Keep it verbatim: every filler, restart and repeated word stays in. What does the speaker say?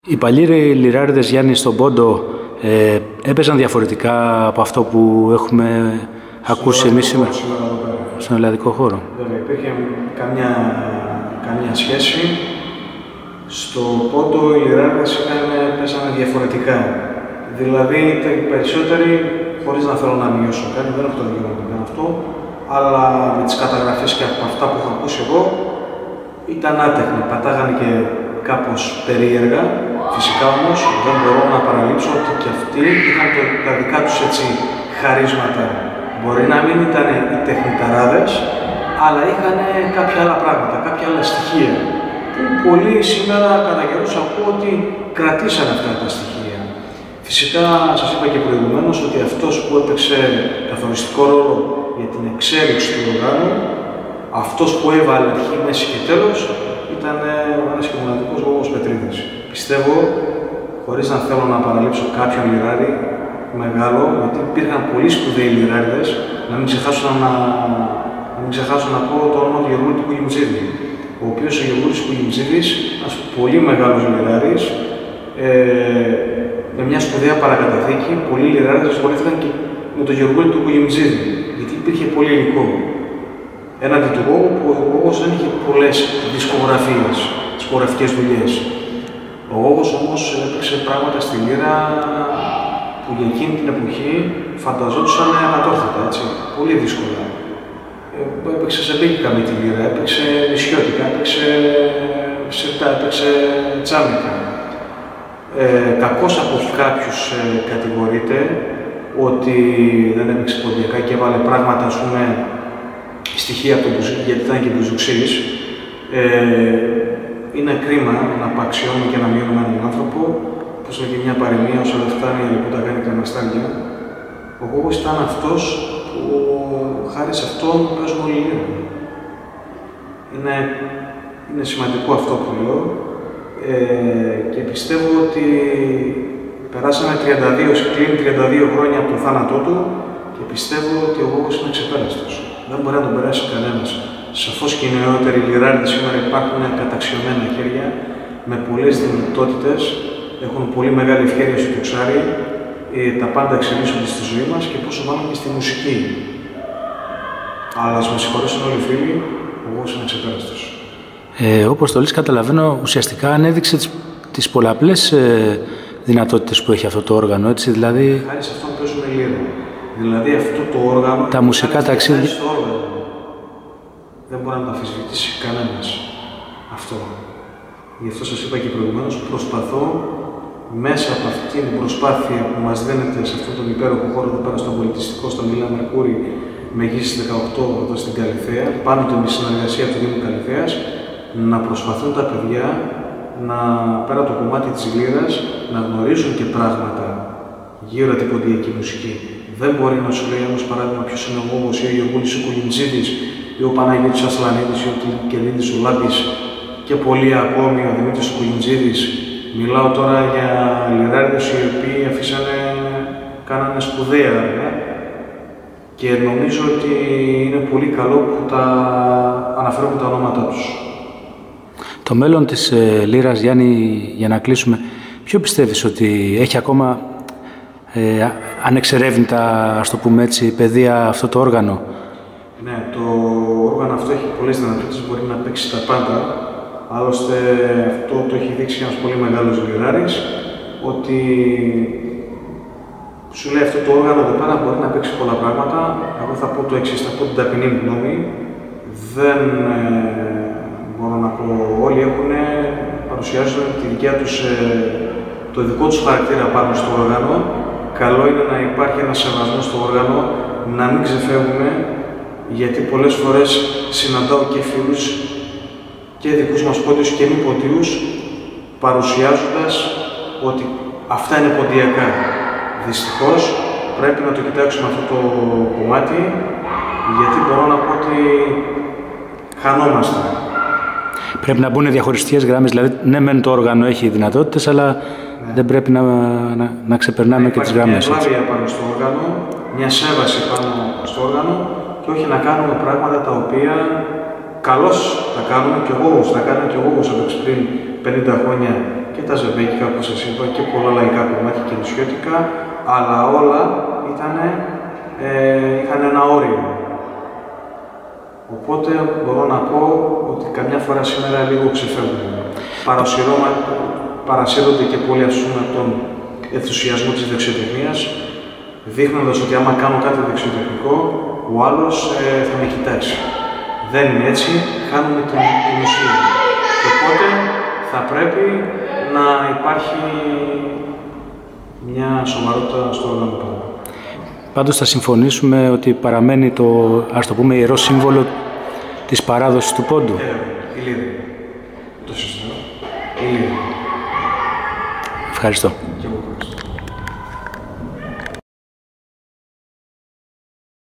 Οι παλιοί λιράριδες, Γιάννη, στον Πόντο ε, έπαιζαν διαφορετικά από αυτό που έχουμε στον ακούσει εμείς σήμερα, σήμερα στον ελλαδικό χώρο. Βέβαια, υπήρχε καμιά, καμιά σχέση. Στο Πόντο οι λιράριδες παίζανε διαφορετικά. Δηλαδή, οι περισσότεροι, χωρίς να θέλω να μειώσω κάτι, δεν έχω το δικαίωμα να κάνω αυτό, αλλά με τις καταγραφές και από αυτά που έχω ακούσει εγώ, ήταν άτεχνοι. Πατάγανε και κάπως περίεργα. Φυσικά όμως δεν μπορώ να παραλείψω ότι και αυτοί είχαν το, τα δικά τους έτσι χαρίσματα. Μπορεί να μην ήταν οι τεχνηταράδες, αλλά είχαν κάποια άλλα πράγματα, κάποια άλλα στοιχεία. Που πολλοί σήμερα κατά καιρούς ακούω ότι κρατήσαν αυτά τα στοιχεία. Φυσικά σας είπα και προηγουμένως ότι αυτός που έπαιξε καθοριστικό ρόλο για την εξέλιξη του οργάνου, αυτός που έβαλε αρχή, μέση και τέλος, ήταν ο ένας και μοναδικός Γόγος Πετρίδης. Πιστεύω, χωρίς να θέλω να παραλείψω κάποιον λιράρι μεγάλο, γιατί υπήρχαν πολύ σπουδαίοι λιράριδες, να μην ξεχάσω να, να, μην ξεχάσω να πω το όνομα του Γεωργούλη του Κουγιμτζίδη, ο οποίος ο Γεωργούλης Κουγιμτζίδης, ένας πολύ μεγάλος λιράρης, ε, με μια σπουδαία παρακαταθήκη, πολλοί λιράριδες ασχολήθηκαν και με τον Γεωργούλη του Κουγιμτζίδη, γιατί υπήρχε πολύ υλικό. Έναντι του Γόγου, που ο Γόγος δεν είχε πολλές δισκογραφίες, δισκογραφικές δουλειές. Ο Γόγος όμως έπαιξε πράγματα στη λύρα που για εκείνη την εποχή φανταζόντουσαν ανατόρθωτα, έτσι, πολύ δύσκολα. Ε, έπαιξε σε μπέκικα με τη λύρα, έπαιξε νησιώτικα, έπαιξε σιρτά, έπαιξε τσάμικα. Ε, κακώς από κάποιους ε, κατηγορείται ότι δεν έπαιξε ποντιακά και έβαλε πράγματα, ας πούμε, στοιχεία από τον Μπουζούκι, γιατί ήταν και Μπουζουξής. Ε, είναι κρίμα να απαξιώνουμε και να μειώνουμε έναν άνθρωπο, όπως είναι και μια παροιμία, όσο δεν φτάνει που τα κάνει κρεμαστάρια. Ο Γόγος ήταν αυτός που χάρη σε αυτόν παίζουμε όλοι λίγο. Είναι, είναι σημαντικό αυτό που λέω ε, και πιστεύω ότι περάσαμε τριάντα δύο, κλείνει τριάντα δύο χρόνια από τον θάνατό του και πιστεύω ότι ο Γόγος είναι ξεπέραστος. Δεν μπορεί να τον περάσει κανένας. Σαφώς και οι νεότεροι λιράριδες σήμερα υπάρχουν καταξιωμένα χέρια, με πολλές δυνατότητες, έχουν πολύ μεγάλη ευκαιρία στο τουξάρι, ε, τα πάντα εξελίσσονται στη ζωή μας και πόσο μάλλον και στη μουσική. Αλλά ας με συγχωρήσουν όλοι οι φίλοι, ο Γόγος είναι ξεπέραστος. Ε, όπως το λες, καταλαβαίνω, ουσιαστικά ανέδειξε τις, τις πολλαπλές ε, δυνατότητες που έχει αυτό το όργανο, έτσι, δηλαδή... Χάρη σε αυτόν παίζουμε λύρα. Δηλαδή αυτό το όργανο... Τα μουσικά ταξίδια... Δεν μπορεί να το αμφισβητήσει κανένας αυτό. Γι' αυτό σας είπα και προηγουμένως, προσπαθώ μέσα από αυτή την προσπάθεια που μας δίνεται σε αυτόν τον υπέροχο χώρο εδώ πέρα στον πολιτιστικό, στον Μιλά Μερκούρη, με γη στις δεκαοκτώ εδώ στην Καλυθέα, πάνω από τη συνεργασία του Δήμου Καλυθέας, να προσπαθούν τα παιδιά να, πέρα από το κομμάτι της λύρας, να γνωρίζουν και πράγματα γύρω από την ποντιακή μουσική. Δεν μπορεί να σου λέει ένας παράδειγμα ποιος είναι ο Γόγος ή ο Γεωργούλης ο Κουγιμτζίδης ή ο Παναγιώτης Ασλανίδης ή ο Κελίδης ο Λάμπης και πολλοί ακόμη, ο Δημήτρης ο Κουγιμτζίδης. Μιλάω τώρα για λιράριδες οι οποίοι αφήσανε, κάνανε σπουδαία έργα και νομίζω ότι είναι πολύ καλό που τα αναφέρουμε τα ονόματά τους. Το μέλλον της ε, λύρας, Γιάννη, για να κλείσουμε, ποιο πιστεύεις ότι έχει ακόμα ε, ανεξερεύνητα, ας το πούμε έτσι, παιδεία αυτό το όργανο? Ναι, το όργανο αυτό έχει πολλές δυνατότητες, μπορεί να παίξει τα πάντα. Άλλωστε αυτό το έχει δείξει ένας πολύ μεγάλος λιράρης, ότι σου λέει αυτό το όργανο εδώ πέρα μπορεί να παίξει πολλά πράγματα. Εγώ θα πω το εξής, θα πω την ταπεινή γνώμη. Δεν ε, μπορώ να πω, όλοι έχουν, παρουσιάζουν τη δικιά τους, ε, το δικό τους χαρακτήρα πάνω στο όργανο. Καλό είναι να υπάρχει ένα σεβασμό στο όργανο, να μην ξεφεύγουμε, γιατί πολλές φορές συναντάω και φίλους και δικούς μας πόντιους και μη πόντιους, παρουσιάζοντας ότι αυτά είναι ποντιακά. Δυστυχώς πρέπει να το κοιτάξουμε αυτό το κομμάτι, γιατί μπορώ να πω ότι χανόμαστε. Πρέπει να μπουν διαχωριστικές γραμμές, δηλαδή ναι μεν το όργανο έχει δυνατότητες, αλλά ναι, δεν πρέπει να, να, να ξεπερνάμε και τις γραμμές. Μια ευλάβεια πάνω στο όργανο, μια σέβαση πάνω στο όργανο και όχι να κάνουμε πράγματα τα οποία καλώς τα κάνουμε και ο Γόγος, τα κάνει και ο Γόγος από πριν πενήντα χρόνια και τα ζεμπέκικα, όπως σας είπα, και πολλά λαϊκά κομμάτια και νησιώτικα, αλλά όλα ήτανε, ε, είχαν ένα όριο. Οπότε μπορώ να πω ότι καμιά φορά σήμερα λίγο ξεφεύγουν. Παρασύρονται και πολύ, ας πούμε, τον ενθουσιασμό της δεξιοτεχνίας, δείχνοντας ότι άμα κάνω κάτι δεξιοτεχνικό, ο άλλος ε, θα με κοιτάξει. Δεν είναι έτσι, χάνουμε την, την ουσία. Οπότε θα πρέπει να υπάρχει μια σοβαρότητα στο όργανο πάνω. Πάντως θα συμφωνήσουμε ότι παραμένει το, ας το πούμε, ιερό σύμβολο της παράδοσης του πόντου. Ε, η λύρα. Το συζητώ. Η λύρα. Ευχαριστώ.